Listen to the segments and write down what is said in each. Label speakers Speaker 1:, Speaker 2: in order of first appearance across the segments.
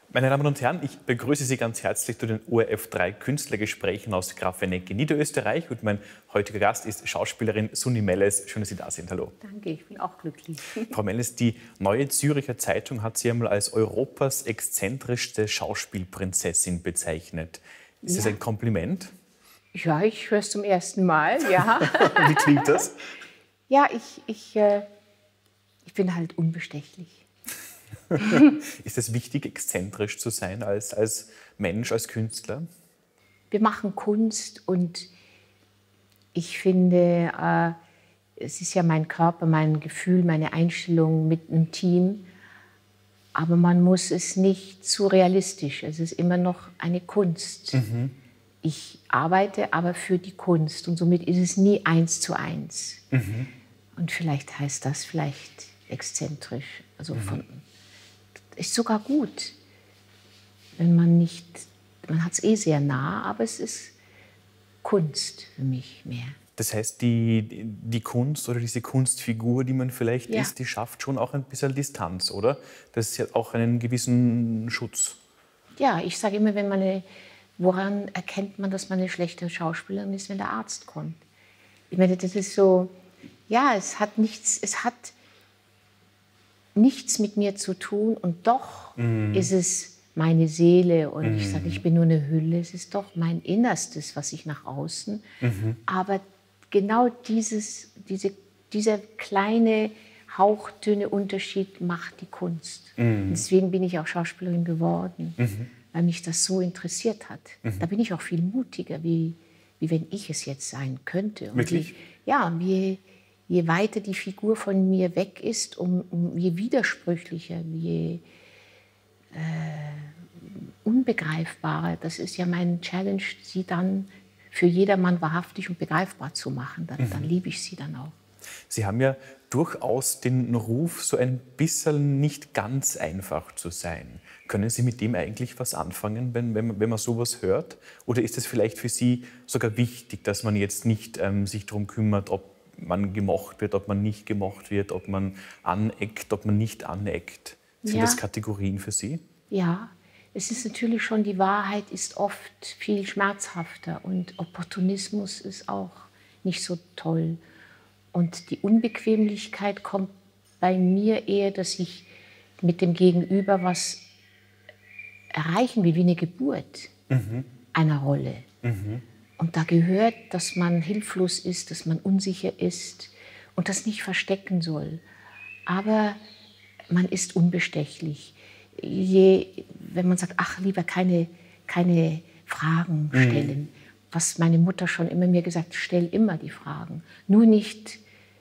Speaker 1: Meine Damen und Herren, ich begrüße Sie ganz herzlich zu den ORF3 Künstlergesprächen aus Grafenegg in Niederösterreich. Und mein heutiger Gast ist Schauspielerin Sunny Melles. Schön, dass Sie da sind. Hallo.
Speaker 2: Danke, ich bin auch glücklich.
Speaker 1: Frau Melles, die Neue Zürcher Zeitung hat Sie einmal als Europas exzentrischste Schauspielprinzessin bezeichnet. Ist das ein Kompliment?
Speaker 2: Ja, ich höre es zum ersten Mal, ja.
Speaker 1: Wie klingt das?
Speaker 2: Ja, ich bin halt unbestechlich.
Speaker 1: Ist es wichtig, exzentrisch zu sein als Mensch, als Künstler?
Speaker 2: Wir machen Kunst und ich finde, es ist ja mein Körper, mein Gefühl, meine Einstellung mit einem Team. Aber man muss es nicht zu realistisch. Es ist immer noch eine Kunst.
Speaker 1: Mhm.
Speaker 2: Ich arbeite aber für die Kunst und somit ist es nie 1:1.
Speaker 1: Mhm.
Speaker 2: Und vielleicht heißt das vielleicht exzentrisch. Also ist sogar gut, wenn man nicht, man hat es eh sehr nah, aber es ist Kunst für mich mehr.
Speaker 1: Das heißt, die Kunst oder diese Kunstfigur, die man vielleicht
Speaker 2: Ja.
Speaker 1: ist, die schafft schon auch ein bisschen Distanz, oder? Das hat auch einen gewissen Schutz.
Speaker 2: Ja, ich sage immer, woran erkennt man, dass man eine schlechte Schauspielerin ist, wenn der Arzt kommt? Ich meine, das ist so, ja, es hat nichts mit mir zu tun und doch ist es meine Seele und ich sage, ich bin nur eine Hülle, es ist doch mein Innerstes, was ich nach außen, aber genau dieser kleine, hauchdünne Unterschied macht die Kunst. Und deswegen bin ich auch Schauspielerin geworden, weil mich das so interessiert hat. Da bin ich auch viel mutiger, wie wenn ich es jetzt sein könnte. Und
Speaker 1: Wirklich?
Speaker 2: Je weiter die Figur von mir weg ist, je widersprüchlicher, je unbegreifbarer. Das ist ja mein Challenge, sie dann für jedermann wahrhaftig und begreifbar zu machen. Dann liebe ich sie dann auch.
Speaker 1: Sie haben ja durchaus den Ruf, so ein bisschen nicht ganz einfach zu sein. Können Sie mit dem eigentlich was anfangen, wenn man sowas hört? Oder ist es vielleicht für Sie sogar wichtig, dass man jetzt nicht sich darum kümmert, ob man gemocht wird, ob man nicht gemocht wird, ob man aneckt, ob man nicht aneckt? Sind das Kategorien für Sie?
Speaker 2: Ja, es ist natürlich schon, die Wahrheit ist oft viel schmerzhafter und Opportunismus ist auch nicht so toll. Und die Unbequemlichkeit kommt bei mir eher, dass ich mit dem Gegenüber was erreichen will, wie eine Geburt einer Rolle. Und da gehört, dass man hilflos ist, dass man unsicher ist und das nicht verstecken soll. Aber man ist unbestechlich. Wenn man sagt, ach, lieber keine Fragen stellen. Was meine Mutter schon immer mir gesagt hat, stell immer die Fragen. Nur nichts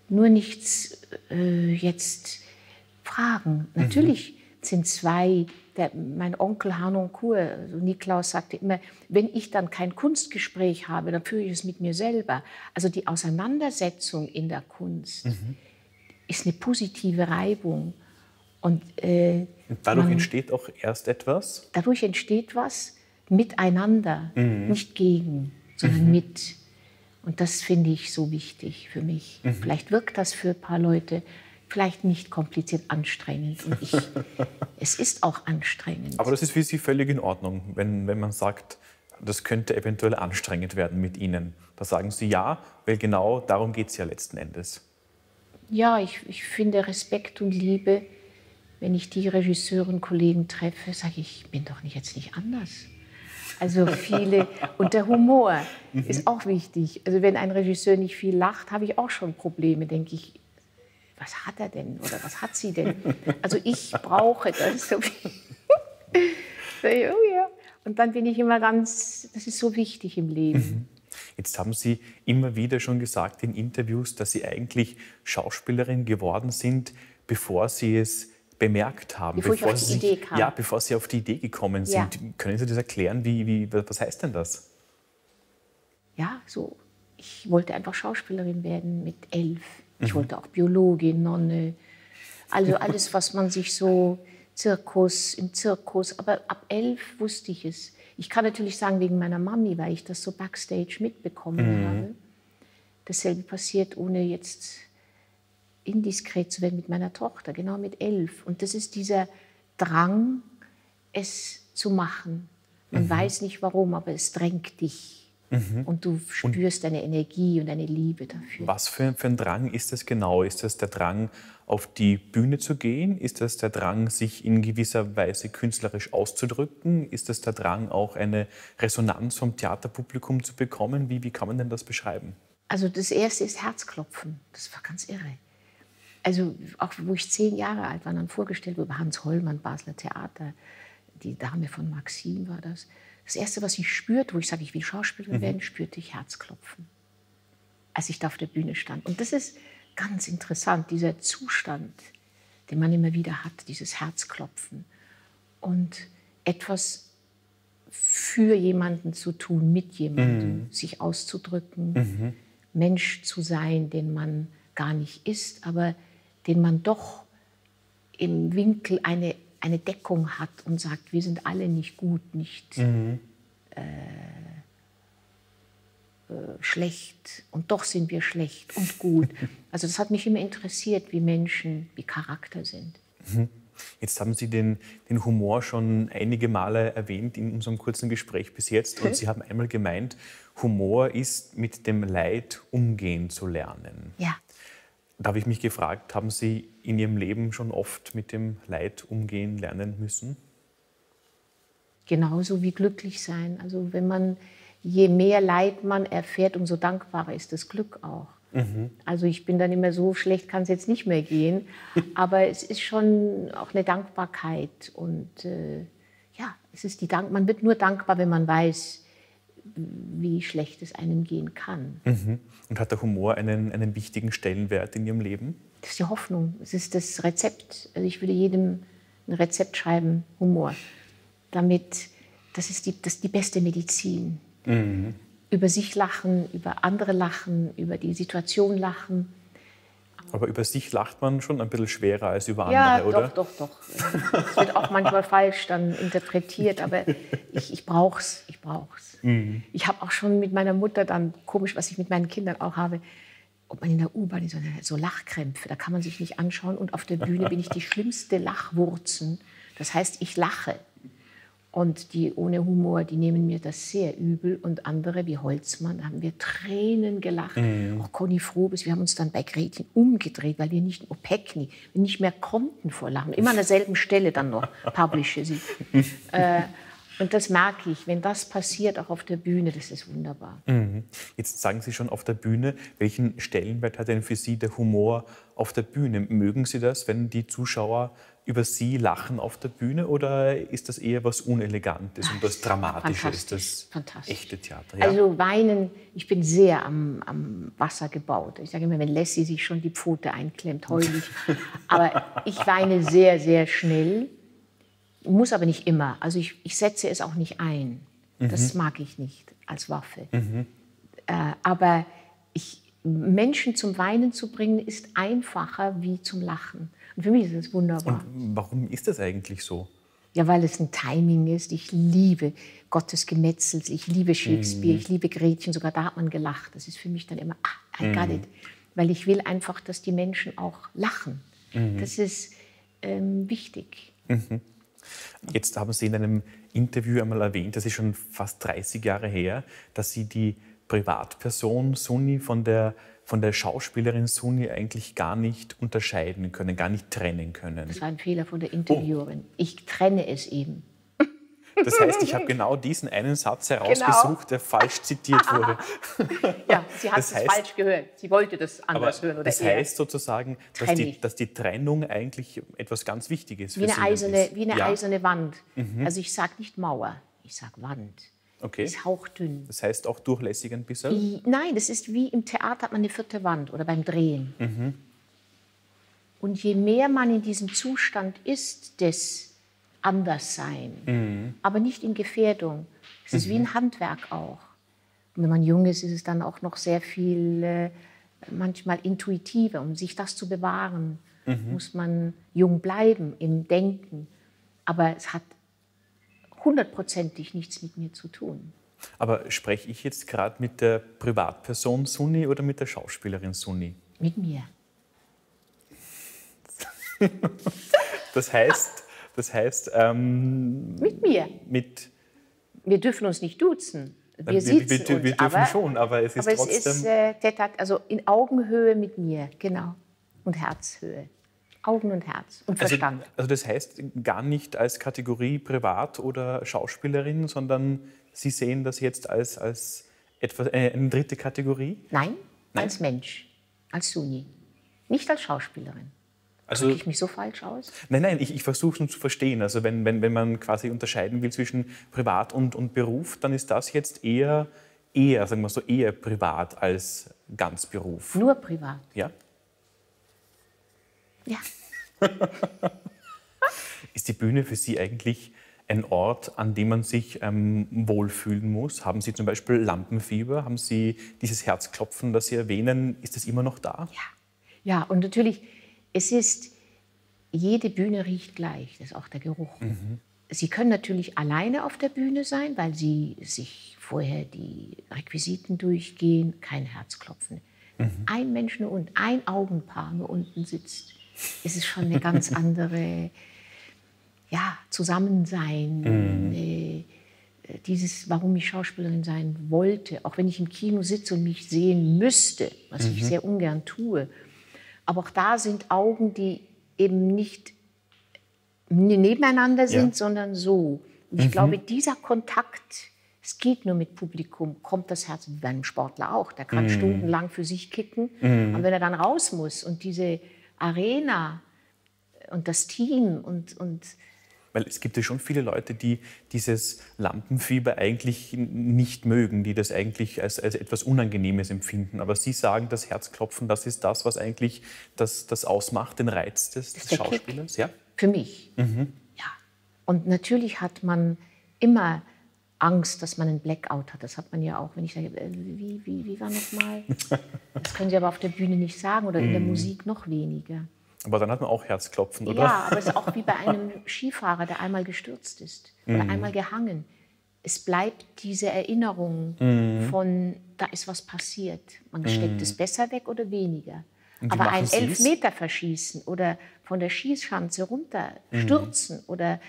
Speaker 2: jetzt fragen. Natürlich sind zwei, mein Onkel Harnoncourt, also Niklaus, sagte immer, wenn ich dann kein Kunstgespräch habe, dann führe ich es mit mir selber. Also die Auseinandersetzung in der Kunst ist eine positive Reibung. Und
Speaker 1: dadurch entsteht auch erst etwas?
Speaker 2: Dadurch entsteht was miteinander, nicht gegen, sondern mit. Und das finde ich so wichtig für mich. Vielleicht wirkt das für ein paar Leute vielleicht nicht kompliziert anstrengend. Und es ist auch anstrengend.
Speaker 1: Aber das ist für Sie völlig in Ordnung, wenn man sagt, das könnte eventuell anstrengend werden mit Ihnen. Da sagen Sie ja, weil genau darum geht es ja letzten Endes.
Speaker 2: Ja, ich finde Respekt und Liebe, wenn ich die Regisseure und Kollegen treffe, sage ich bin doch jetzt nicht anders. Also viele, und der Humor ist auch wichtig. Also wenn ein Regisseur nicht viel lacht, habe ich auch schon Probleme, denke ich, was hat er denn oder was hat sie denn? Also ich brauche das. So oh ja. Und dann bin ich immer das ist so wichtig im Leben.
Speaker 1: Jetzt haben Sie immer wieder schon gesagt in Interviews, dass Sie eigentlich Schauspielerin geworden sind, bevor Sie es bemerkt haben.
Speaker 2: Bevor ich auf die Idee kam.
Speaker 1: Ja, bevor Sie auf die Idee gekommen sind.
Speaker 2: Ja.
Speaker 1: Können Sie das erklären? Was heißt denn das?
Speaker 2: Ja, so. Ich wollte einfach Schauspielerin werden mit 11. Ich wollte auch Biologin, Nonne. Also alles, was man sich so im Zirkus. Aber ab 11 wusste ich es. Ich kann natürlich sagen, wegen meiner Mami, weil ich das so backstage mitbekommen habe. Dasselbe passiert, ohne jetzt indiskret zu werden mit meiner Tochter, genau mit 11. Und das ist dieser Drang, es zu machen. Man weiß nicht warum, aber es drängt dich. Und du spürst deine Energie und deine Liebe dafür.
Speaker 1: Was für ein Drang ist das genau? Ist das der Drang, auf die Bühne zu gehen? Ist das der Drang, sich in gewisser Weise künstlerisch auszudrücken? Ist das der Drang, auch eine Resonanz vom Theaterpublikum zu bekommen? Wie kann man denn das beschreiben?
Speaker 2: Also das Erste ist Herzklopfen. Das war ganz irre. Also auch wo ich 10 Jahre alt war, dann vorgestellt wurde, über Hans Hollmann, Basler Theater, die Dame von Maxim war das. Das Erste, was ich spürte, wo ich sage, ich will Schauspielerin werden, spürte ich Herzklopfen, als ich da auf der Bühne stand. Und das ist ganz interessant, dieser Zustand, den man immer wieder hat, dieses Herzklopfen. Und etwas für jemanden zu tun, mit jemandem, sich auszudrücken, Mensch zu sein, den man gar nicht ist, aber den man doch im Winkel eine Deckung hat und sagt, wir sind alle nicht gut, nicht schlecht und doch sind wir schlecht und gut. Also das hat mich immer interessiert, wie Menschen, wie Charakter sind.
Speaker 1: Jetzt haben Sie den Humor schon einige Male erwähnt in unserem kurzen Gespräch bis jetzt und Sie haben einmal gemeint, Humor ist mit dem Leid umgehen zu lernen.
Speaker 2: Ja.
Speaker 1: Da habe ich mich gefragt, haben Sie in Ihrem Leben schon oft mit dem Leid umgehen lernen müssen?
Speaker 2: Genauso wie glücklich sein. Also wenn man, je mehr Leid man erfährt, umso dankbarer ist das Glück auch. Also ich bin dann immer so, schlecht kann es jetzt nicht mehr gehen, aber es ist schon auch eine Dankbarkeit und ja, es ist man wird nur dankbar, wenn man weiß, wie schlecht es einem gehen kann.
Speaker 1: Und hat der Humor einen wichtigen Stellenwert in Ihrem Leben?
Speaker 2: Das ist die Hoffnung, es ist das Rezept. Also ich würde jedem ein Rezept schreiben, Humor. Das ist die beste Medizin. Über sich lachen, über andere lachen, über die Situation lachen.
Speaker 1: Aber über sich lacht man schon ein bisschen schwerer als über andere, oder?
Speaker 2: Ja, doch. Es wird auch manchmal falsch dann interpretiert, aber ich brauch's. Ich habe auch schon mit meiner Mutter dann, komisch, was ich mit meinen Kindern auch habe, ob man in der U-Bahn so Lachkrämpfe, da kann man sich nicht anschauen. Und auf der Bühne bin ich die schlimmste Lachwurzen. Das heißt, ich lache. Und die ohne Humor, die nehmen mir das sehr übel. Und andere wie Holzmann, da haben wir Tränen gelacht. Auch Conny Frobes, wir haben uns dann bei Gretchen umgedreht, weil wir nicht mehr konnten vor Lachen. Immer an derselben Stelle dann noch, publische sie. Und das merke ich, wenn das passiert, auch auf der Bühne, das ist wunderbar.
Speaker 1: Jetzt sagen Sie schon auf der Bühne, welchen Stellenwert hat denn für Sie der Humor auf der Bühne? Mögen Sie das, wenn die Zuschauer über Sie lachen auf der Bühne, oder ist das eher was Unelegantes und was Dramatisches, das echte Theater? Ja.
Speaker 2: Also weinen, ich bin sehr am Wasser gebaut. Ich sage immer, wenn Lassie sich schon die Pfote einklemmt, heul ich. Aber ich weine sehr, sehr schnell, muss aber nicht immer. Also ich setze es auch nicht ein. Das mag ich nicht als Waffe. Aber Menschen zum Weinen zu bringen, ist einfacher wie zum Lachen. Und für mich ist es wunderbar.
Speaker 1: Und warum ist das eigentlich so?
Speaker 2: Ja, weil es ein Timing ist. Ich liebe Gottes Gemetzel, ich liebe Shakespeare, ich liebe Gretchen, sogar da hat man gelacht. Das ist für mich dann immer, I got it. Weil ich will einfach, dass die Menschen auch lachen. Das ist wichtig.
Speaker 1: Jetzt haben Sie in einem Interview einmal erwähnt, das ist schon fast 30 Jahre her, dass Sie die Privatperson Sunni von der Schauspielerin Sunni eigentlich gar nicht unterscheiden können, gar nicht trennen können.
Speaker 2: Das war ein Fehler von der Interviewerin. Ich trenne es eben.
Speaker 1: Das heißt, ich habe genau diesen einen Satz herausgesucht, der falsch zitiert wurde.
Speaker 2: Ja, sie hat es falsch gehört. Sie wollte das anders hören. Oder
Speaker 1: das heißt sozusagen, dass die Trennung eigentlich etwas ganz Wichtiges für Sie ist.
Speaker 2: Wie eine eiserne Wand. Also ich sage nicht Mauer, ich sage Wand.
Speaker 1: Okay.
Speaker 2: Ist hauchdünn.
Speaker 1: Das heißt auch durchlässig ein bisschen?
Speaker 2: Nein, das ist wie im Theater hat man eine 4. Wand oder beim Drehen. Und je mehr man in diesem Zustand ist des Anderssein, aber nicht in Gefährdung. Es ist wie ein Handwerk auch. Und wenn man jung ist, ist es dann auch noch sehr viel, manchmal intuitiver. Um sich das zu bewahren, muss man jung bleiben im Denken. Aber es hat 100%ig nichts mit mir zu tun.
Speaker 1: Aber spreche ich jetzt gerade mit der Privatperson Sunni oder mit der Schauspielerin Sunni?
Speaker 2: Mit mir.
Speaker 1: Das heißt, Das heißt,
Speaker 2: Mit mir. Wir dürfen uns nicht duzen. Wir sitzen uns,
Speaker 1: wir dürfen schon, aber es ist trotzdem...
Speaker 2: Es ist also in Augenhöhe mit mir, genau. Und Herzhöhe. Augen und Herz und Verstand.
Speaker 1: Also das heißt gar nicht als Kategorie Privat- oder Schauspielerin, sondern Sie sehen das jetzt als etwas, eine dritte Kategorie?
Speaker 2: Nein, als Mensch, als Suni. Nicht als Schauspielerin.
Speaker 1: Also,
Speaker 2: drücke ich mich so falsch aus?
Speaker 1: Nein, ich versuche es nur zu verstehen. Also wenn man quasi unterscheiden will zwischen Privat und Beruf, dann ist das jetzt eher, sagen wir so, eher privat als ganz Beruf.
Speaker 2: Nur privat?
Speaker 1: Ja.
Speaker 2: Ja.
Speaker 1: Ist die Bühne für Sie eigentlich ein Ort, an dem man sich wohlfühlen muss? Haben Sie zum Beispiel Lampenfieber? Haben Sie dieses Herzklopfen, das Sie erwähnen? Ist das immer noch da?
Speaker 2: Ja, und natürlich, jede Bühne riecht gleich, das ist auch der Geruch. Mhm. Sie können natürlich alleine auf der Bühne sein, weil Sie sich vorher die Requisiten durchgehen, kein Herzklopfen. Mhm. Ein Mensch nur unten, ein Augenpaar nur unten sitzt, ist es schon eine ganz andere, Zusammensein. Warum ich Schauspielerin sein wollte, auch wenn ich im Kino sitze und mich sehen müsste, was ich sehr ungern tue. Aber auch da sind Augen, die eben nicht nebeneinander sind, sondern so. Und ich glaube, dieser Kontakt, es geht nur mit Publikum, kommt das Herz, wie bei einem Sportler auch. Der kann stundenlang für sich kicken. Und wenn er dann raus muss und diese Arena und das Team und
Speaker 1: weil es gibt ja schon viele Leute, die dieses Lampenfieber eigentlich nicht mögen, die das eigentlich als etwas Unangenehmes empfinden. Aber Sie sagen, das Herzklopfen, das ist das, was eigentlich das ausmacht, den Reiz des Schauspielers? Ja?
Speaker 2: Für mich, ja. Und natürlich hat man immer Angst, dass man einen Blackout hat. Das hat man ja auch, wenn ich sage, wie war noch mal? Das können Sie aber auf der Bühne nicht sagen oder in der Musik noch weniger.
Speaker 1: Aber dann hat man auch Herzklopfen, oder?
Speaker 2: Ja, aber es ist auch wie bei einem Skifahrer, der einmal gestürzt ist oder einmal gehangen. Es bleibt diese Erinnerung von, da ist was passiert. Man steckt es besser weg oder weniger. Aber ein Elfmeter verschießen oder von der Schießschanze runterstürzen oder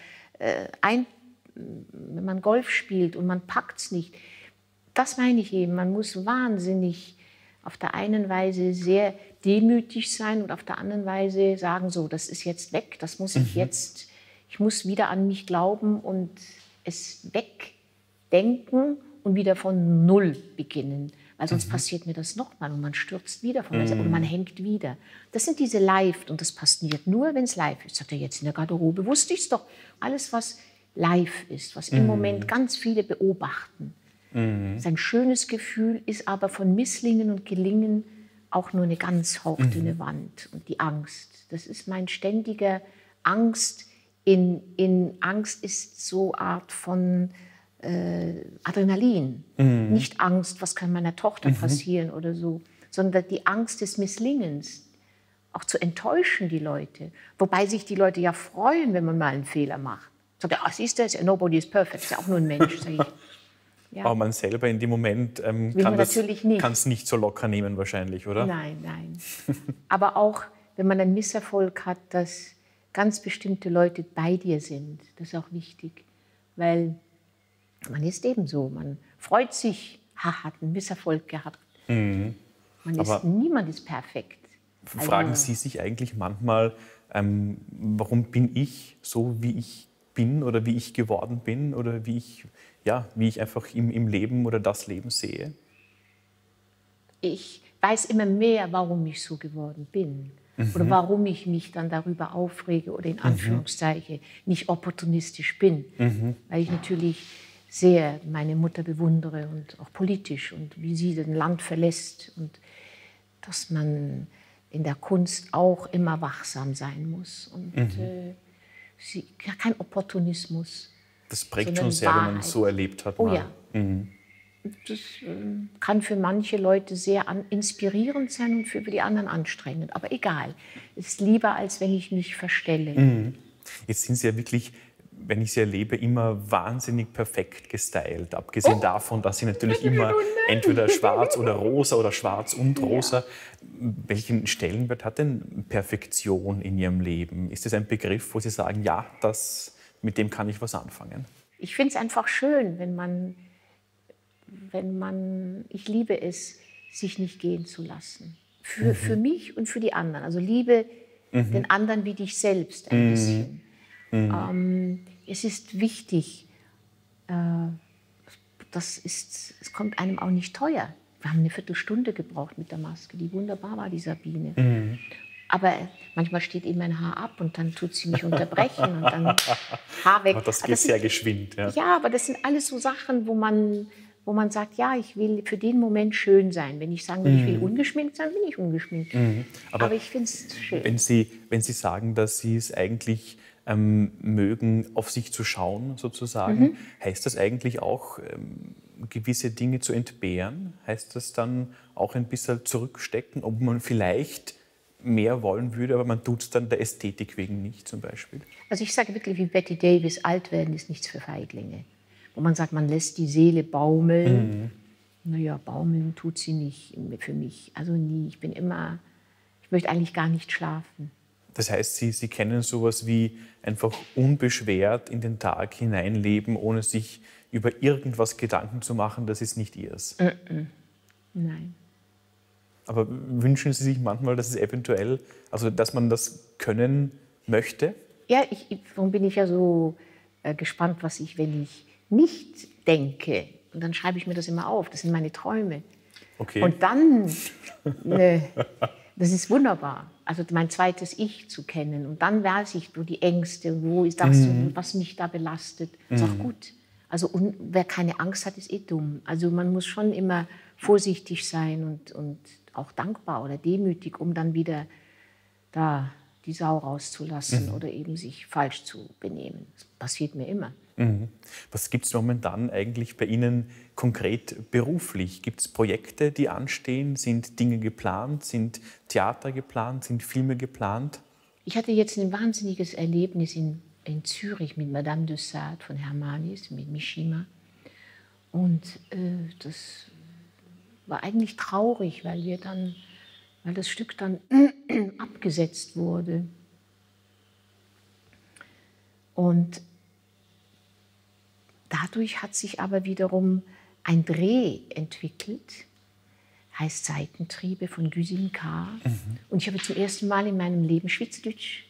Speaker 2: wenn man Golf spielt und man packt es nicht, das meine ich eben. Man muss wahnsinnig auf der einen Weise sehr demütig sein und auf der anderen Weise sagen, so, das ist jetzt weg, das muss ich jetzt, ich muss wieder an mich glauben und es wegdenken und wieder von Null beginnen, weil sonst passiert mir das nochmal und man stürzt wieder von der Seite und man hängt wieder. Das sind diese Live und das passiert nur, wenn es live ist. Sagt er jetzt in der Garderobe, wusste ich es doch. Alles, was live ist, was im Moment ganz viele beobachten, ist ein schönes Gefühl, ist aber von Misslingen und Gelingen auch nur eine ganz hauchdünne Wand. Und die Angst, das ist mein ständiger Angst. In Angst ist so eine Art von Adrenalin. Nicht Angst, was kann meiner Tochter passieren oder so, sondern die Angst des Misslingens. Auch zu enttäuschen die Leute. Wobei sich die Leute ja freuen, wenn man mal einen Fehler macht. Sagt er, siehst du, nobody is perfect, ist ja auch nur ein Mensch, sag ich. Ja.
Speaker 1: Aber man selber in dem Moment kann es nicht so locker nehmen wahrscheinlich, oder?
Speaker 2: Nein. Aber auch, wenn man einen Misserfolg hat, dass ganz bestimmte Leute bei dir sind, das ist auch wichtig. Weil man ist eben so, man freut sich, hat einen Misserfolg gehabt. Niemand ist perfekt.
Speaker 1: Fragen Sie sich eigentlich manchmal, warum bin ich so, wie ich bin oder wie ich geworden bin oder wie ich einfach im Leben oder das Leben sehe?
Speaker 2: Ich weiß immer mehr, warum ich so geworden bin. Oder warum ich mich dann darüber aufrege oder in Anführungszeichen nicht opportunistisch bin. Weil ich natürlich sehr meine Mutter bewundere und auch politisch und wie sie das Land verlässt und dass man in der Kunst auch immer wachsam sein muss und kein Opportunismus.
Speaker 1: Das prägt schon sehr, wenn man es so erlebt hat.
Speaker 2: Oh ja. Das kann für manche Leute sehr inspirierend sein und für die anderen anstrengend. Aber egal, es ist lieber, als wenn ich mich verstelle.
Speaker 1: Jetzt sind Sie ja wirklich wenn ich sie erlebe, immer wahnsinnig perfekt gestylt. Abgesehen davon, dass sie natürlich immer entweder schwarz oder rosa oder schwarz und rosa. Welchen Stellenwert hat denn Perfektion in Ihrem Leben? Ist das ein Begriff, wo Sie sagen, ja, mit dem kann ich was anfangen?
Speaker 2: Ich finde es einfach schön, ich liebe es, sich nicht gehen zu lassen. Für mich und für die anderen. Also liebe den anderen wie dich selbst ein bisschen. Es ist wichtig, es kommt einem auch nicht teuer. Wir haben eine Viertelstunde gebraucht mit der Maske, die wunderbar war, die Sabine. Aber manchmal steht eben ein Haar ab und dann tut sie mich unterbrechen und dann Haar weg.
Speaker 1: Aber das geht sehr geschwind. Ja.
Speaker 2: Ja, aber das sind alles so Sachen, wo man sagt, ja, ich will für den Moment schön sein. Wenn ich sagen will, ich will ungeschminkt sein, bin ich ungeschminkt. Aber ich finde es schön.
Speaker 1: Wenn Sie sagen, dass Sie es eigentlich mögen, auf sich zu schauen, sozusagen, heißt das eigentlich auch, gewisse Dinge zu entbehren? Heißt das dann auch ein bisschen zurückstecken, ob man vielleicht mehr wollen würde, aber man tut es dann der Ästhetik wegen nicht, zum Beispiel?
Speaker 2: Also ich sage wirklich wie Betty Davis, alt werden ist nichts für Feiglinge. Wo man sagt, man lässt die Seele baumeln. Naja, baumeln tut sie nicht für mich. Also nie. Ich möchte eigentlich gar nicht schlafen.
Speaker 1: Das heißt, Sie kennen sowas wie einfach unbeschwert in den Tag hineinleben, ohne sich über irgendwas Gedanken zu machen, das ist nicht Ihres?
Speaker 2: Nein.
Speaker 1: Aber wünschen Sie sich manchmal, dass es eventuell, also dass man das können möchte?
Speaker 2: Ja, darum bin ich ja so gespannt, wenn ich nicht denke. Und dann schreibe ich mir das immer auf. Das sind meine Träume.
Speaker 1: Okay.
Speaker 2: Und dann, das ist wunderbar. Also mein zweites Ich zu kennen. Und dann weiß ich, wo die Ängste, wo ist das, was mich da belastet. Ist auch gut. Also wer keine Angst hat, ist dumm. Also man muss schon immer vorsichtig sein und auch dankbar oder demütig, um dann wieder da die Sau rauszulassen oder eben sich falsch zu benehmen. Das passiert mir immer.
Speaker 1: Was gibt es momentan eigentlich bei Ihnen konkret beruflich? Gibt es Projekte, die anstehen? Sind Dinge geplant? Sind Theater geplant? Sind Filme geplant?
Speaker 2: Ich hatte jetzt ein wahnsinniges Erlebnis in Zürich mit Madame de Sade von Hermanis, mit Mishima. Und das war eigentlich traurig, weil das Stück dann abgesetzt wurde. Und dadurch hat sich aber wiederum ein Dreh entwickelt, heißt Seitentriebe von Güsin K. Und ich habe zum ersten Mal in meinem Leben Schweizerdeutsch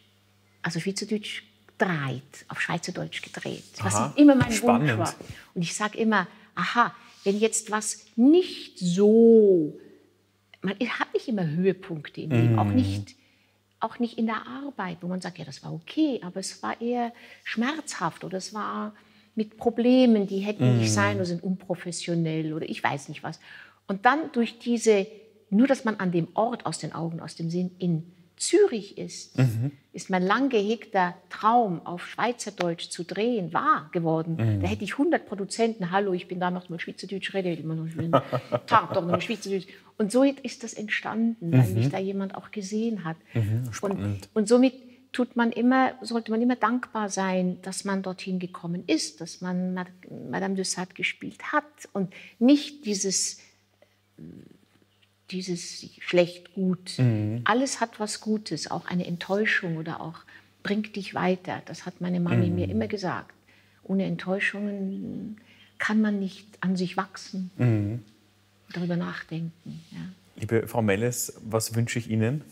Speaker 2: auf Schweizerdeutsch gedreht, was immer mein Wunsch war. Und ich sage immer, wenn jetzt was nicht so, man hat nicht immer Höhepunkte im Leben, auch nicht in der Arbeit, wo man sagt, ja, das war okay, aber es war eher schmerzhaft oder es war mit Problemen, die hätten nicht sein oder sind unprofessionell oder ich weiß nicht was. Und dann durch nur dass man an dem Ort, aus den Augen, aus dem Sinn in Zürich ist mein lang gehegter Traum, auf Schweizerdeutsch zu drehen, wahr geworden. Da hätte ich 100 Produzenten, hallo, ich bin da, macht mal Schweizerdeutsch, rede immer noch schön, Tag doch mal Schweizerdeutsch. Und so ist das entstanden, weil mich da jemand auch gesehen hat.
Speaker 1: Spannend.
Speaker 2: Und somit sollte man immer dankbar sein, dass man dorthin gekommen ist, dass man Madame de Sade gespielt hat und nicht dieses schlecht, gut. Alles hat was Gutes, auch eine Enttäuschung oder auch bringt dich weiter. Das hat meine Mami mir immer gesagt. Ohne Enttäuschungen kann man nicht an sich wachsen, darüber nachdenken. Ja.
Speaker 1: Liebe Frau Melles, was wünsche ich Ihnen?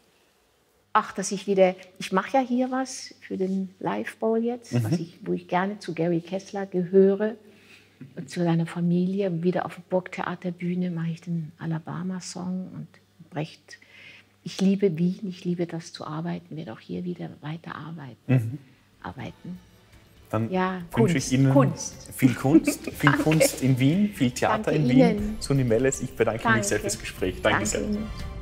Speaker 2: Ich mache ja hier was für den Live Bowl jetzt, wo ich gerne zu Gary Kessler gehöre. Und zu seiner Familie. Wieder auf der Burgtheaterbühne mache ich den Alabama-Song und Brecht. Ich liebe Wien, ich liebe das zu arbeiten, werde auch hier wieder weiter arbeiten.
Speaker 1: Dann
Speaker 2: ja,
Speaker 1: wünsche ich Ihnen viel Kunst in Wien, viel Theater in Wien. Suni Melles, ich bedanke mich sehr fürs Gespräch. Danke sehr.
Speaker 2: Ihnen.